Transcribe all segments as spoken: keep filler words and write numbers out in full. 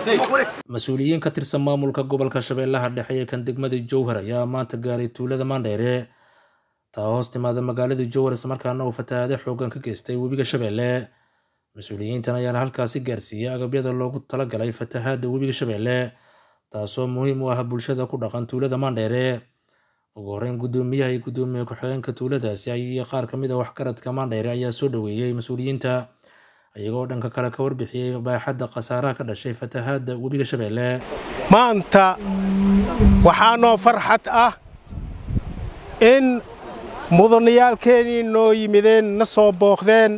مسؤولين كتير سمامول كقبل كشبه لها الدحية كان دقمة الجوهر يا ما تجاري تولد ما نديره تاوست ماذا مقالة الجوهر سمر كأنه وفتاة حوجا كجستي وبيج شبه له مسؤولين تنايا هالكاسي جرسية أقبل الله قد طلق عليه فتاة وبيج شبه له تاسو مهم وهب الشدة كل قان تولد ما نديره وقرين قدومية هي قدومية كحيان كتولد سعي قار كميدا وحكرت كمان ديره يا سودوية مسؤولين تا ayagoo dhanka kale ka warbixiyay baaxadda qasaaraha ka dhashay fatahaadda webiga Shabeelle maanta waxaanoo farxad ah in mudaniyaalkeeni noo yimideen na soo booqdeen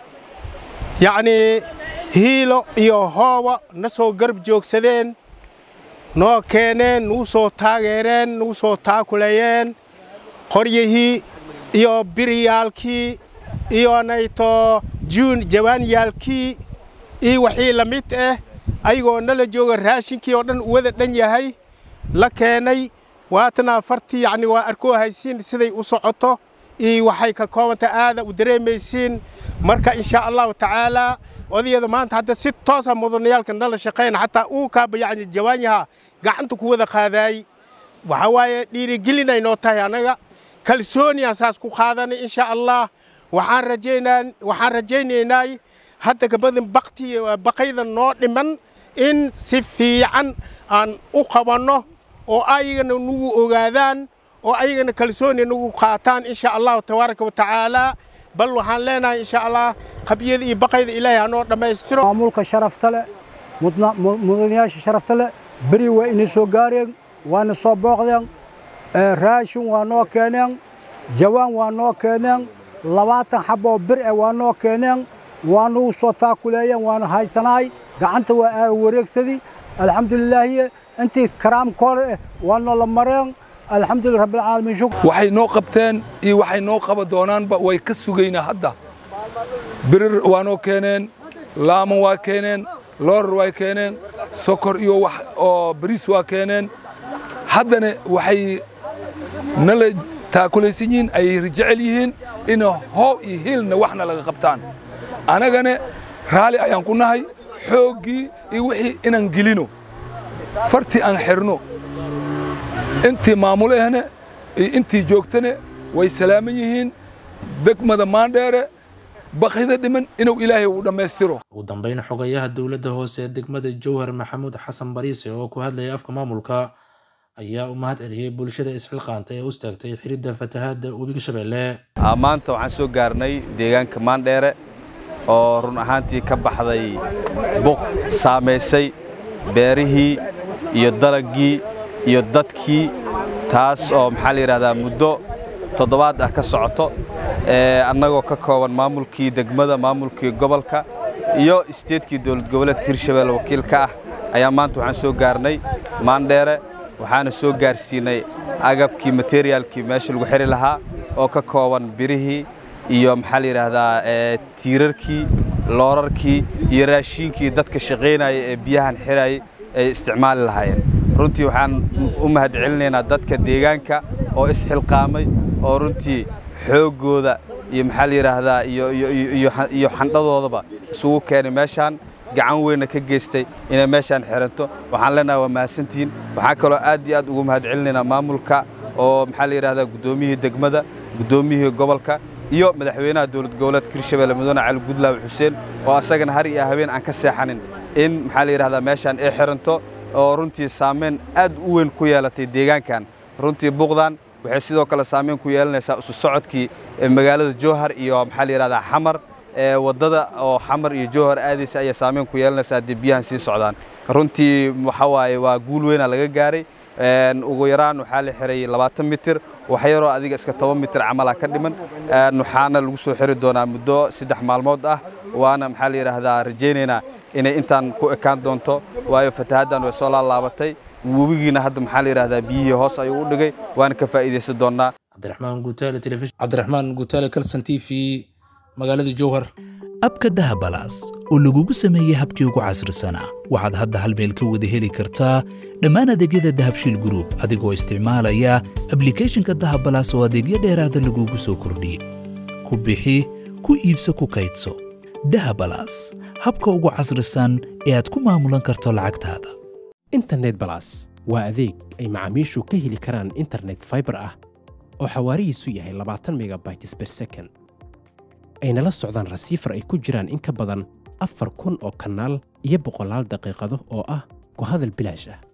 yacni hiilo iyo hoowa na soo garb joogsadeen noo keeneen nuu soo taageereen nuu soo taakulayeen qoryihii iyo biriyaalkii iyo nayto juun jawaan yaalkii ii wixii la mid ah ayagoo nala jooga raashinkii oo dhan wada dhan yahay la keenay waatana fartii yacni waa arkoo haysiin siday u socoto ii waxay ka koobanta aada u dareemaysiin marka insha allahu tacaala odayada maanta hadda si toosa mudaniyaalka nala shaqeyn xataa uu kaaba yacni jawaanyaha gacanta ku wada qaaday waxa waaye dhiirigelinay noo tahay anaga kalsooniyaan saas ku qaadanay insha allah waxaan rajeynaa waxaan rajeynaynaa hadda gabadan baqti baqayda noo dhiman in si fiican aan u qabanno oo ayagana nagu ogaadaan oo ayagana kalsooni nagu qaataan insha Allah tabaaraka wa tacaala bal waxaan leenahay insha Allah qabiyada iyo baqayda ilaahay anoo dhameystiro maamulka sharafta leh mudanayaasha sharafta leh bari waa inay soo gaareen waana soo booqdeen raashin waa noo keeneen jawaan waa noo keeneen labaatan xabo bir ah waa noo keeneen waanu soo taakuleeyeen waanu haysanaay gacanta waa wareegsadi alxamdulillaah intii karaam koole waanu la mareen alxamdulillaah rabbil caalamiin shukr waxay noo qabteen iyo waxay noo qaba doonaanba way ka sugaynaa hadda bir waa noo keeneen laamo waa keeneen loor waa keeneen sokor iyo wax oo bariis waa keeneen haddana waxay nala taakulaysiin ay rajacel yihiin in hoo iyo hilna waxna laga qabtaan anagana raali ayaan ku nahay xoogii iyo wixii inaan gelino farti aan xirno intii maamulehna iyo intii joogtana way salaaman yihiin degmada maandheere baqida dhiman inuu ilaahay u dhameystiro ugu dambeyn xogayaha dawladda hoose ee degmada Jowhar Maxamuud Xasan Bariise oo ku hadlay afka maamulka ayaa u mahad celiyay bulshada isxilqaantay ee u istaagtay xiridda fatahaadda webiga Shabeelle maanta waxaan soo gaarnay deegaanka Maandheere oo run ahaantii ka baxday buq saameysay beerihii iyo dalagii iyo dadkii taas oo maxaa la yiraahdaa muddo toddobaad ah ka socoto ee annagoo ka kooban maamulkii degmada maamulkii gobolka iyo isteedkii dawlad goboleedka Hirshabeelle wakiilka ah ayaa maanta waxaan soo gaarnay Maandheere waxaana soo gaarsiinay agabkii materialkii meesha lagu xiri lahaa oo ka kooban birihii iyo maxaa la yiraahdaa ee tiirarkii loorarkii iyo raashinkii dadka shaqeynaya ee biyahan xiray ay isticmaali lahaayeen runtii waxaan u mahad celinaynaa dadka deegaanka oo isxilqaamay oo runtii xoogooda iyo maxaa la yiraahdaa iyo iyo iyo xandhadoodaba isugu keenay meeshan gacan weyn ka geystay inay meeshan xiranto waxaan leenahay waa mahadsantiin waxa kale oo aad iyo aad ugu mahad celinaynaa maamulka oo maxaa la yiraahdaa gudoomiyihii degmada gudoomiyihii gobolka iyo madaxweynaha dawlad goboleedka Hirshabeelle Mudane Cali Gudlaaw Xuseen oo asagana har iyo habeen aan ka seexanin in maxaa la yiraahdaa meeshan ay xiranto oo runtii saameyn aad u weyn ku yeelatay deegaankan runtii buuqdan waxay sidoo kale saameyn ku yeelanaysaa isu socodkii magaalada Jowhar iyo maxaa la yiraahdaa Xamar ee wadada oo Xamar iyo Jowhar aadaysa ay saameyn ku yeelanaysaa dib biyahan sii socdaan runtii waxa waaye waa guul weyn laga gaaray een ugu yaraan waxa la xiray labaatan mitir waxa yaro adiga iska toban mitir camal ka dhiman een waxaana lagu soo xiri doonaa muddo saddex maalmood ah waana maxaa la yiraahdaa rajeynayna inay intaan ku ekaan doonto waayo fatahaaddan way soo laabatay webigiina hadda maxaa la yiraahdaa biyihii hoos ayuu u dhigay waana ka faa'iideysan doonaa Cabdiraxmaan Gutaale Television Cabdiraxmaan Gutaale Kalsan T V magaalada Jowhar abka Dahabalaas oo lagugu sameeyay habkii ugu casrisanaa waxaad hadda hal meel ka wada heli kartaa dhammaan adeegyada Dahabshiil Group adigoo isticmaalaya applicationka Dahabalaas oo adeegyo dheeraad ah lagugu soo kordhiyay ku bixi ku iibso ku kaydso dahabalaas habka ugu casrisan ee aad ku maamulan karto lacagtaada. internet balas waa adeeg ay macaamiishu ka heli karaan internet fiber ah oo xawaarihiisu yahay labaatan megabytes per second. ayna la socdaan rasiifar ay ku jiraan in ka badan afar kun oo kanaal iyo boqolaal daqiiqado oo ah ku hadal bilaash ah.